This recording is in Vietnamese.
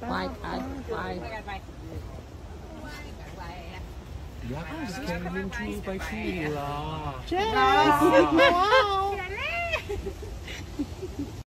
Bye, Kai. Bye. Dạ, just came into me by feel. Jess!